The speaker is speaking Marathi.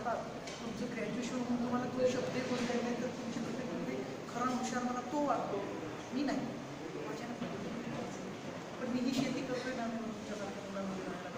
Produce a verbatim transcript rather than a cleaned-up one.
करतात, तुमचं ग्रॅज्युएशन होऊन तुम्हाला तो शब्द बोलता येत नाही, तर तुमच्याकडे तुम्ही खरा हुशार मला तो वाटतो, मी नाही. माझ्या पण मी ही शेती करतोय ना, तुमच्यासारख्या मुलांमध्ये राहायला